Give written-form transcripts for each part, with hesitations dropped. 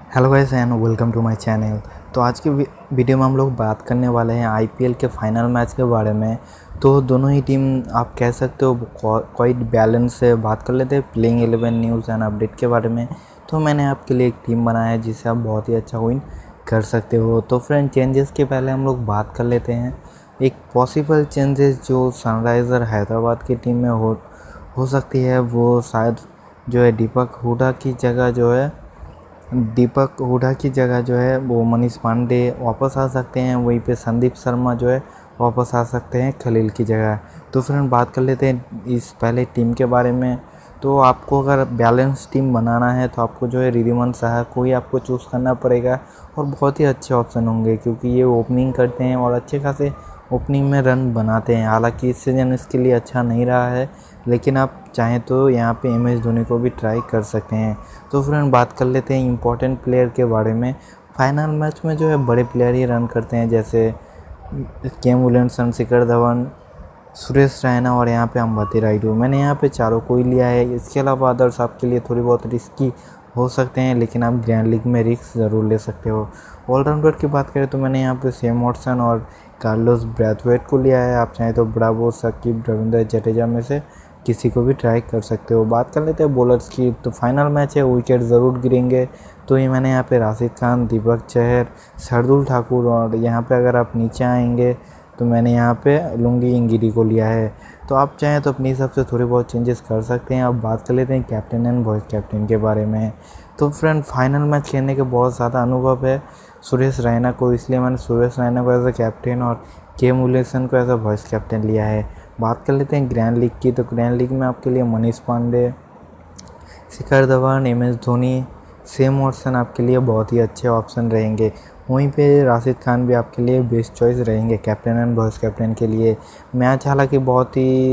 Hello guys and welcome to my channel. तो आज की वीडियो में हम लोग बात करने वाले हैं आईपीएल के फाइनल मैच के बारे में। तो दोनों ही टीम आप कह सकते हो क्वाइट बैलेंस से बात कर लेते हैं प्लेइंग 11 न्यूज़ एंड अपडेट के बारे में। तो मैंने आपके लिए एक टीम बनाया है जिससे आप बहुत ही अच्छा विन कर सकते हो। तो फ्रेंड, चेंजेस के पहले हम लोग बात कर लेते हैं एक पॉसिबल चेंजेस जो सनराइज़र हैदराबाद की टीम में हो सकती है। वो शायद जो है दीपक हुडा की जगह जो है वो मनीष पांडे वापस आ सकते हैं। वहीं पे संदीप शर्मा जो है वापस आ सकते हैं खलील की जगह। तो फ्रेंड, बात कर लेते हैं इस पहले टीम के बारे में। तो आपको अगर बैलेंस टीम बनाना है तो आपको जो है रिद्धिमान साहा को ही आपको चूज़ करना पड़ेगा और बहुत ही अच्छे ऑप्शन होंगे क्योंकि ये ओपनिंग करते हैं और अच्छे खासे ओपनिंग में रन बनाते हैं। हालांकि इस सीज़न इसके लिए अच्छा नहीं रहा है, लेकिन आप चाहें तो यहाँ पे एम एस धोनी को भी ट्राई कर सकते हैं। तो फ्रेंड, बात कर लेते हैं इंपॉर्टेंट प्लेयर के बारे में। फाइनल मैच में जो है बड़े प्लेयर ही रन करते हैं, जैसे केम विलियमसन, शिखर धवन, सुरेश रैना और यहाँ पे अंबती रायडू। मैंने यहाँ पे चारों को ही लिया है। इसके अलावा अदर्स आपके लिए थोड़ी बहुत रिस्की हो सकते हैं, लेकिन आप ग्रैंड लीग में रिस्क ज़रूर ले सकते हो। ऑलराउंडर की बात करें तो मैंने यहाँ पे सेम वॉटसन और कार्लोस ब्रैथवेट को लिया है। आप चाहें तो ब्रावो, साकिब, रविंद्र जडेजा में से किसी को भी ट्राई कर सकते हो। बात कर लेते हैं बॉलर्स की। तो फाइनल मैच है, विकेट ज़रूर गिरेंगे। तो ये मैंने यहाँ पे राशिद खान, दीपक चहर, शार्दुल ठाकुर और यहाँ पे अगर आप नीचे आएंगे तो मैंने यहाँ पे लुंगी इंगिरी को लिया है। तो आप चाहें तो अपने हिसाब से थोड़े बहुत चेंजेस कर सकते हैं। अब बात कर लेते हैं कैप्टन एंड वाइस कैप्टन के बारे में। तो फ्रेंड, फाइनल मैच खेलने के बहुत ज़्यादा अनुभव है सुरेश रैना को, इसलिए मैंने सुरेश रैना को एज अ कैप्टन और केम विलियमसन को एज अ वाइस कैप्टन लिया है। बात कर लेते हैं ग्रैंड लीग की। तो ग्रैंड लीग में आपके लिए Manish Pandey, Shikhar Dhawan, M S Dhoni, Shane Watson आपके लिए बहुत ही अच्छे ऑप्शन रहेंगे। वहीं पे राशिद खान भी आपके लिए बेस्ट चॉइस रहेंगे कैप्टन एंड वाइस कैप्टन के लिए। मैच हालांकि बहुत ही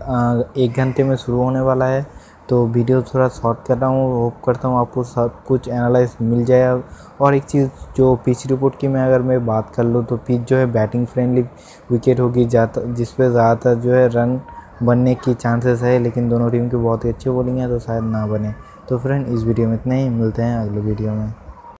एक घंटे में शुरू होने वाला है, तो वीडियो थोड़ा शॉर्ट कर रहा हूँ। होप करता हूँ आपको सब कुछ एनालाइज मिल जाए। और एक चीज़ जो पिच रिपोर्ट की मैं बात कर लूँ तो पिच जो है बैटिंग फ्रेंडली विकेट होगी जिस पे ज़्यादातर जो है रन बनने की चांसेस है, लेकिन दोनों टीम की बहुत ही अच्छी बॉलिंग है तो शायद ना बने। तो फ्रेंड, इस वीडियो में इतना ही, मिलते हैं अगले वीडियो में।